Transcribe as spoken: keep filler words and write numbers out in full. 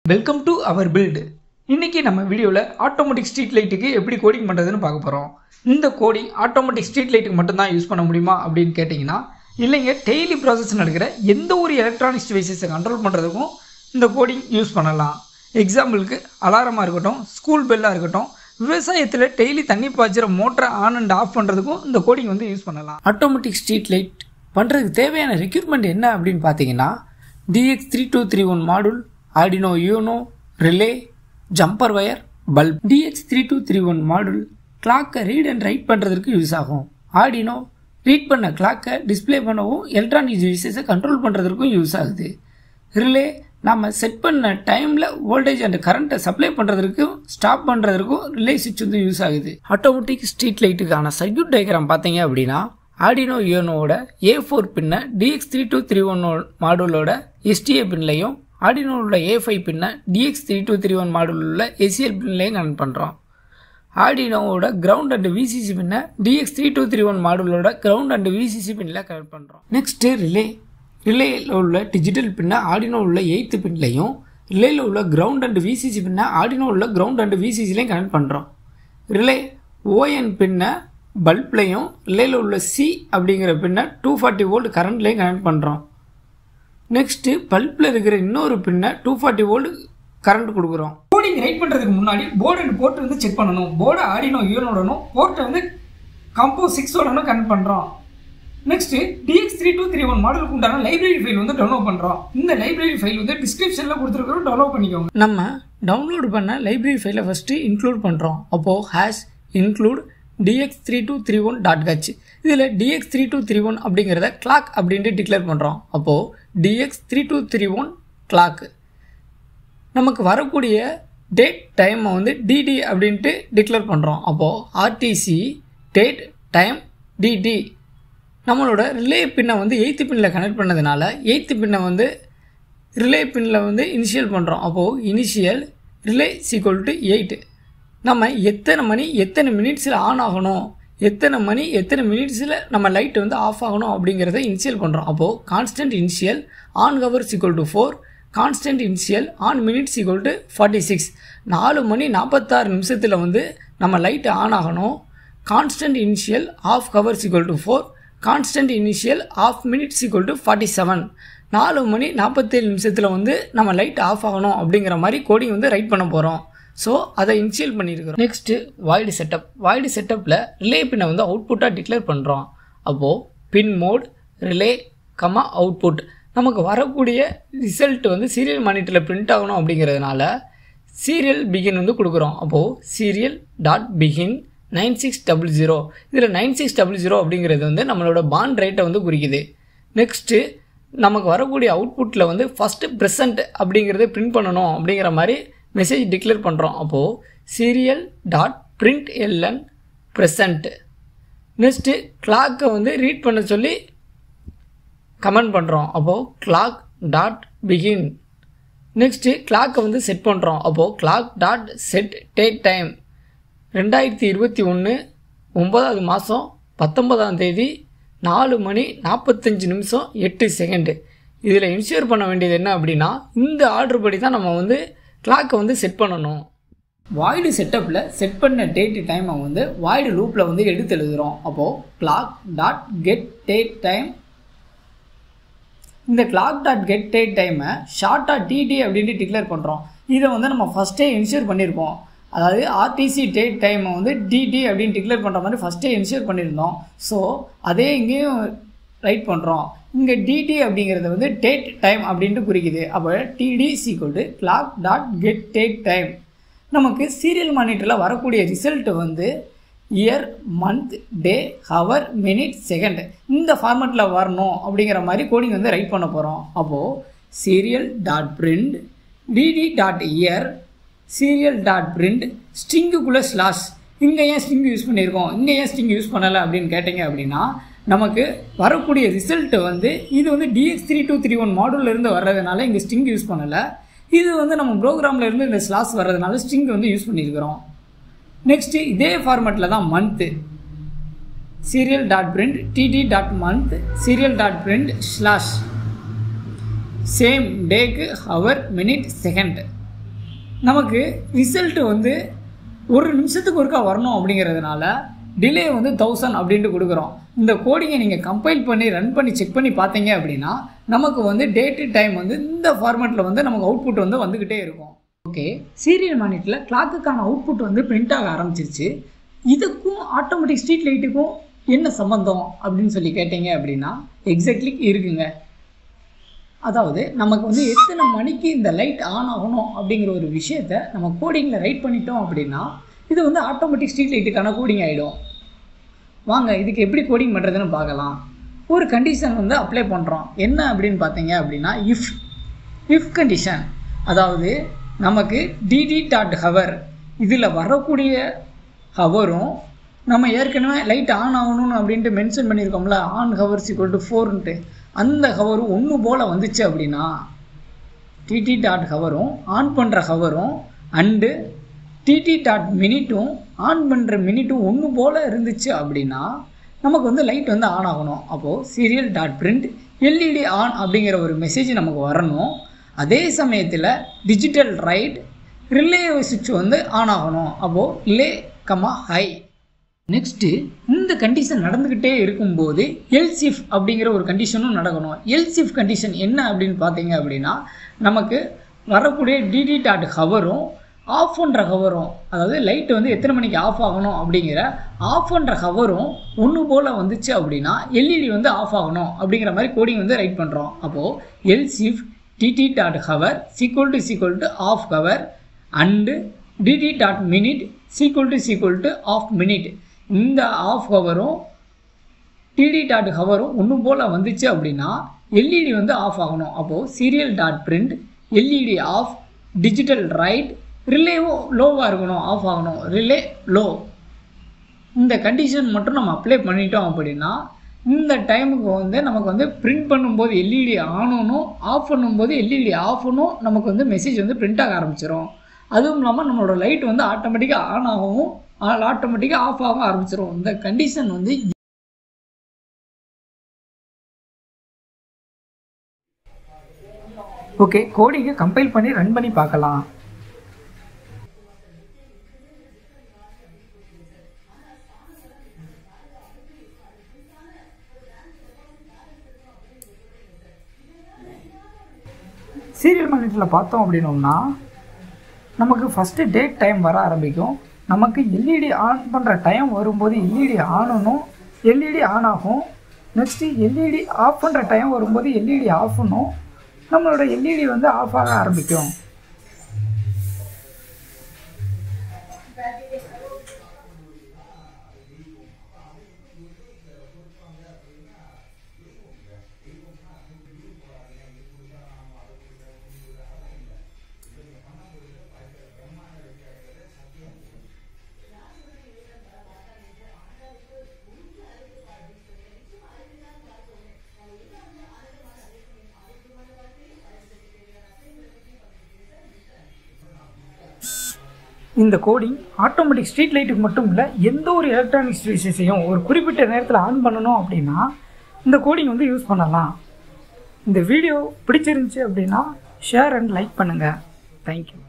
Welcome to our build. இன்றைக்கி நம்ம வீடியோவில் ஆட்டோமேட்டிக் ஸ்ட்ரீட் லைட்டுக்கு எப்படி கோடிங் பண்ணுறதுன்னு பார்க்க போகிறோம். இந்த கோடிங் ஆட்டோமேட்டிக் ஸ்ட்ரீட் லைட்டுக்கு மட்டும்தான் யூஸ் பண்ண முடியுமா அப்படின்னு கேட்டிங்கன்னா இல்லைங்க, டெய்லி ப்ராசஸ் நடக்கிற எந்த ஒரு எலக்ட்ரானிக்ஸ் டிவைசஸை கண்ட்ரோல் பண்ணுறதுக்கும் இந்த கோடிங் யூஸ் பண்ணலாம். எக்ஸாம்பிளுக்கு அலாரமாக இருக்கட்டும், ஸ்கூல் பெல்லாக இருக்கட்டும், விவசாயத்தில் டெய்லி தண்ணி பாய்ச்சிற மோட்டரை ஆன் அண்ட் ஆஃப் பண்ணுறதுக்கும் இந்த கோடிங் வந்து யூஸ் பண்ணலாம். ஆட்டோமேட்டிக் ஸ்ட்ரீட் லைட் பண்ணுறதுக்கு தேவையான ரெக்யூர்மெண்ட் என்ன அப்படின்னு பார்த்தீங்கன்னா D X three two three one model, arduino uno, relay, jumper wire, bulb. D X three two three one model கிளாக்கை ரீட் அண்ட் ரைட் பண்ணுறதுக்கு யூஸ் ஆகும். Arduino ரீட் பண்ண கிளாக்கை டிஸ்பிளே பண்ணவும் எலக்ட்ரானிக் டிவைசஸை கண்ட்ரோல் பண்ணுறதுக்கும் யூஸ் ஆகுது. ரிலே நம்ம செட் பண்ண டைமில் வோல்டேஜ் அண்ட் கரண்ட்டை சப்ளை பண்ணுறதுக்கும் ஸ்டாப் பண்ணுறதுக்கும் ரிலே சுவிட்ச் வந்து யூஸ் ஆகுது. ஆட்டோமேட்டிக் ஸ்ட்ரீட் லைட்டுக்கான சர்க்யூட் டயக்ராம் பார்த்தீங்க அப்படின்னா Arduino Unoவோட ஏ ஃபோர் பின்னை D X three two three one மாடலோட எஸ்டிஏ பின்லையும், ஆர்டினோவில் ஏ ஃபைவ் பின்னை D X three two three one மாடலில் எஸ்சிஎல் பின்லையும் கனெக்ட் பண்ணுறோம். ஆர்டினோவோட கிரவுண்ட் அண்ட் விசிசி பின்னை D X three two three one மாடலோட கிரவுண்ட் அண்ட் விசிசி பின்னில் கனெக்ட் பண்ணுறோம். Next relay. ரிலேயில் உள்ள டிஜிட்டல் பின்னை ஆர்டினோ உள்ள எயித்து பின்லையும், ரிலேயில் உள்ள கிரவுண்ட் அண்ட் விசிசி பின்னை ஆர்டினோ உள்ள கிரவுண்ட் அண்ட் விசிசிலையும் கனெக்ட் பண்ணுறோம். ரிலே ஓஎன் பின்னை பல்ப்லையும், ரிலேயில் உள்ள சி அப்படிங்கிற பின்னை டூ ஃபார்ட்டி வோல்ட் கரண்ட்லையும் கனெக்ட் பண்ணுறோம். நெக்ஸ்ட்டு பல்பில் இருக்கிற இன்னொரு பின்னை டூ ஃபார்ட்டி வோல்ட் கரண்ட் கொடுக்குறோம். கோடிங் ரைட் பண்ணுறதுக்கு முன்னாடி போர்டு அண்ட் போர்ட் வந்து செக் பண்ணணும். போர்டை ஆர்டினோ யூனோடனும் போர்ட்டை வந்து கம்போ சிக்ஸோடனும் கனெக்ட் பண்ணுறோம். Next D X three two three one மாடலுக்கு உண்டான லைப்ரரி ஃபைல் வந்து டவுன்லோட் பண்ணுறோம். இந்த லைப்ரரி ஃபைல் வந்து டிஸ்கிரிப்ஷனில் கொடுத்துருக்கிறோம், டவுன்லோட் பண்ணிக்கோங்க. நம்ம டவுன்லோட் பண்ண லைப்ரரி ஃபைலை ஃபஸ்ட்டு இன்க்ளூட் பண்ணுறோம். அப்போது hash include D X three two three one dot H. இதில் D X three two three one அப்படிங்கிறத கிளாக் அப்படின்ட்டு டிக்ளேர் பண்ணுறோம். அப்போது D X three two three one clock. நமக்கு வரக்கூடிய டேட் டைமை வந்து டிடி அப்படின்ட்டு டிக்ளேர் பண்ணுறோம். அப்போது ஆர்டிசி டேட் டைம் டிடி. நம்மளோட ரிலே பின்னை வந்து எயித்து பின்னில் கனெக்ட் பண்ணதுனால எயித்து பின்னை வந்து ரிலே பின்னில் வந்து இனிஷியல் பண்ணுறோம். அப்போது initial relay equal to eight. நம்ம எத்தனை மணி எத்தனை மினிட்ஸில் ஆன் ஆகணும், எத்தனை மணி எத்தனை மினிட்ஸில் நம்ம லைட் வந்து ஆஃப் ஆகணும் அப்படிங்கிறத இனிஷியல் பண்ணுறோம். அப்போது constant initial on hours equal to four, constant initial on minutes equal to forty six. நாலு மணி நாற்பத்தாறு நிமிஷத்தில் வந்து நம்ம லைட் ஆன் ஆகணும். Constant initial off hours equal to four, constant initial off minutes equal to forty seven. நாலு மணி நாற்பத்தேழு நிமிஷத்தில் வந்து நம்ம லைட் ஆஃப் ஆகணும் அப்படிங்கிற மாதிரி கோடிங் வந்து ரைட் பண்ண போகிறோம். ஸோ அதை இனிஷியல் பண்ணியிருக்கிறோம். Next void setup. வாய்டு செட்டப்பில் ரிலே பின்னை வந்து அவுட்புட்டாக டிக்ளேர் பண்ணுறோம். அப்போது pin mode relay comma output. நமக்கு வரக்கூடிய ரிசல்ட் வந்து சீரியல் மானிட்டரில் பிரிண்ட் ஆகணும் அப்படிங்கிறதுனால சீரியல் பிகின் வந்து கொடுக்குறோம். அப்போது serial dot begin nine six double zero. இதில் நைன் சிக்ஸ் டபுள் ஜீரோ அப்படிங்கிறது வந்து நம்மளோட பாண்ட் ரேட்டை வந்து குறிக்குது. நெக்ஸ்ட்டு நமக்கு வரக்கூடிய அவுட்புட்டில் வந்து ஃபஸ்ட்டு ப்ரெசண்ட் அப்படிங்கிறத பிரிண்ட் பண்ணணும் அப்படிங்கிற மாதிரி மெசேஜ் டிக்ளேர் பண்ணுறோம். அப்போது serial dot print L N present. Next கிளாக்கை வந்து ரீட் பண்ண சொல்லி கமெண்ட் பண்ணுறோம். அப்போது கிளாக் டாட் பிகின். நெக்ஸ்ட்டு கிளாக்கை வந்து செட் பண்ணுறோம். அப்போது clock dot set date time. ரெண்டாயிரத்தி இருபத்தி ஒன்று ஒன்பதாவது மாதம் பத்தொன்பதாம் தேதி நாலு மணி நாற்பத்தஞ்சு நிமிஷம் எட்டு செகண்டு. இதில் இன்ஷூர் பண்ண வேண்டியது என்ன அப்படின்னா இந்த ஆர்டர் படி தான் நம்ம வந்து கிளாக்கை வந்து செட் பண்ணணும். வாய்டு செட்டப்பில் செட் பண்ண டேட் டைமை வந்து வாய்டு லூப்பில் வந்து எடுத்து எழுதுகிறோம். அப்போது clock dot get date time. இந்த கிளாக் டாட் கெட் டேட் டைமை ஷார்ட்டாக டிடி அப்படின்ட்டு டிக்ளேர் பண்ணுறோம். இதை வந்து நம்ம ஃபஸ்ட்டே இன்ஷூர் பண்ணியிருப்போம். அதாவது ஆர்டிசி டேட் டைமை வந்து டிடி அப்படின்னு டிக்ளேர் பண்ணுற மாதிரி ஃபஸ்ட்டே இன்ஷூர் பண்ணியிருந்தோம். ஸோ அதே இங்கேயும் ரைட் பண்ணுறோம். இங்கே டிடி அப்படிங்கிறது வந்து டேட் டைம் அப்படின்ட்டு குறிக்குது. அப்போ DT equal to clock dot get date time. நமக்கு சீரியல் மானிட்டரில் வரக்கூடிய ரிசல்ட் வந்து year, month, day, hour, minute, second இந்த ஃபார்மேட்டில் வரணும் அப்படிங்கிற மாதிரி கோடிங் வந்து ரைட் பண்ண போகிறோம். அப்போது serial dot print DT dot year, serial dot print ஸ்ட்ரிங்குக்குள்ளே ஸ்லாஷ். இங்கே ஏன் ஸ்ட்ரிங் யூஸ் பண்ணியிருக்கோம், இங்கே ஏன் ஸ்ட்ரிங் யூஸ் பண்ணலை அப்படின்னு கேட்டிங்க அப்படின்னா நமக்கு வரக்கூடிய ரிசல்ட்டு வந்து இது வந்து D X three two three one மாடலிருந்து வர்றதுனால இங்கே ஸ்ட்ரிங் யூஸ் பண்ணலை. இது வந்து நம்ம ப்ரோக்ராமில் இருந்து இந்த ஸ்லாஷ் வர்றதுனால ஸ்ட்ரிங் வந்து யூஸ் பண்ணியிருக்கிறோம். நெக்ஸ்ட்டு இதே ஃபார்மேட்டில் தான் month. Serial dot print DT dot month, serial dot print slash. Same டேக்கு ஹவர், மினிட், செகண்ட். நமக்கு ரிசல்ட் வந்து ஒரு நிமிஷத்துக்கு ஒருக்கா வரணும் அப்படிங்கிறதுனால டிலே வந்து தௌசண்ட் அப்படின்ட்டு கொடுக்குறோம். இந்த கோடிங்கை நீங்கள் கம்பைல் பண்ணி ரன் பண்ணி செக் பண்ணி பார்த்தீங்க அப்படின்னா நமக்கு வந்து டேட்டு டைம் வந்து இந்த ஃபார்மேட்டில் வந்து நமக்கு அவுட்புட் வந்து வந்துக்கிட்டே இருக்கும். ஓகே, சீரியல் மானிட்டரில் கிளாக்குக்கான அவுட்புட் வந்து பிரிண்ட் ஆக ஆரம்பிச்சிருச்சு. இதுக்கும் ஆட்டோமேட்டிக் ஸ்ட்ரீட் லைட்டுக்கும் என்ன சம்பந்தம் அப்படின்னு சொல்லி கேட்டீங்க அப்படின்னா எக்ஸாக்ட்லி இருக்குங்க. அதாவது நமக்கு வந்து எத்தனை மணிக்கு இந்த லைட் ஆன் ஆகணும் அப்படிங்கிற ஒரு விஷயத்தை நம்ம கோடிங்கில் ரைட் பண்ணிட்டோம் அப்படின்னா இது வந்து ஆட்டோமேட்டிக் ஸ்ட்ரீட் லைட்டுக்கான கோடிங் ஆகிடும். வாங்க இதுக்கு எப்படி கோடிங் பண்ணுறதுன்னு பார்க்கலாம். ஒரு கண்டிஷன் வந்து அப்ளை பண்ணுறோம். என்ன அப்படின்னு பார்த்தீங்க அப்படின்னா இஃப் இஃப் கண்டிஷன். அதாவது நமக்கு டிடி டாட் ஹவர் இதில் வரக்கூடிய ஹவரும் நம்ம ஏற்கனவே லைட் ஆன் ஆகணும்னு அப்படின்ட்டு மென்ஷன் பண்ணியிருக்கோம்ல, ஆன் ஹவர்ஸ் ஈக்குவல் டு ஃபோர்ன்ட்டு, அந்த ஹவரும் ஒன்று போல் வந்துச்சு அப்படின்னா டிடி டாட் ஹவரும் ஆன் பண்ணுற ஹவரும் அண்டு டிடி டாட் மினிட்டும் ஆன் பண்ணுற மினிட்டும் ஒன்று போல் இருந்துச்சு அப்படின்னா நமக்கு வந்து லைட் வந்து ஆன் ஆகணும். அப்போது serial dot print LED on அப்படிங்கிற ஒரு மெசேஜ் நமக்கு வரணும். அதே சமயத்தில் டிஜிட்டல் ரைட் ரிலே சுவிட்ச் வந்து ஆன் ஆகணும். அப்போது ரிலே கமா ஹை. நெக்ஸ்ட்டு இந்த கண்டிஷன் நடந்துக்கிட்டே இருக்கும்போது எல்சிஃப் அப்படிங்கிற ஒரு கண்டிஷனும் நடக்கணும். எல்சிஃப் கண்டிஷன் என்ன அப்படின்னு பார்த்தீங்க அப்படின்னா நமக்கு வரக்கூடிய டிடி டாட் ஹவரும் ஆஃப் பண்ணுற ஹவரும், அதாவது லைட் வந்து எத்தனை மணிக்கு ஆஃப் ஆகணும் அப்படிங்கிற ஆஃப் பண்ணுற ஹவரும் ஒன்று போல் வந்துச்சு அப்படின்னா எல்இடி வந்து ஆஃப் ஆகணும் அப்படிங்கிற மாதிரி கோடிங் வந்து ரைட் பண்ணுறோம். அப்போது elsif DT dot hour equal to equal to off hour and DT dot minute equal to equal to off minute. இந்த ஆஃப் ஹவரும் டிடி டாட் ஹவரும் ஒன்று போல் வந்துச்சு அப்படின்னா எல்இடி வந்து ஆஃப் ஆகணும். அப்போது serial dot print LED off digital write ரிலேவும் லோவாக இருக்கணும், ஆஃப் ஆகணும், ரிலே லோ. இந்த கண்டிஷன் மட்டும் நம்ம அப்ளை பண்ணிட்டோம் அப்படின்னா இந்த டைமுக்கு வந்து நமக்கு வந்து பிரிண்ட் பண்ணும்போது எல்இடி ஆனணும், ஆஃப் பண்ணும்போது எல்இடி ஆஃப்னும் நமக்கு வந்து மெசேஜ் வந்து பிரிண்ட் ஆக ஆரம்பிச்சிடும். அதுவும் இல்லாமல் நம்மளோட லைட் வந்து ஆட்டோமேட்டிக்காக ஆன் ஆகவும் ஆட்டோமேட்டிக்காக ஆஃப் ஆக ஆரம்பிச்சிடும். இந்த கண்டிஷன் வந்து ஓகே, கோடிங்கை கம்பைல் பண்ணி ரன் பண்ணி பார்க்கலாம். சீரியல் மானிட்டரில் பார்த்தோம் அப்படின்னோம்னா நமக்கு ஃபஸ்ட்டு டேட் டைம் வர ஆரம்பிக்கும். நமக்கு எல்இடி ஆன் பண்ணுற டைம் வரும்போது எல்இடி ஆனணும், எல்இடி ஆன் ஆகும். நெக்ஸ்ட்டு எல்இடி ஆஃப் பண்ணுற டைம் வரும்போது எல்இடி ஆஃப்னும் நம்மளோட எல்இடி வந்து ஆஃப் ஆக ஆரம்பிக்கும். இந்த கோடிங் ஆட்டோமேட்டிக் ஸ்ட்ரீட் லைட்டுக்கு மட்டும் இல்லை, எந்த ஒரு எலக்ட்ரானிக்ஸ் டிவைஸையும் ஒரு குறிப்பிட்ட நேரத்தில் ஆன் பண்ணணும் அப்படின்னா இந்த கோடிங் வந்து யூஸ் பண்ணலாம். இந்த வீடியோ பிடிச்சிருந்துச்சி அப்படின்னா ஷேர் அண்ட் லைக் பண்ணுங்கள். தேங்க்யூ.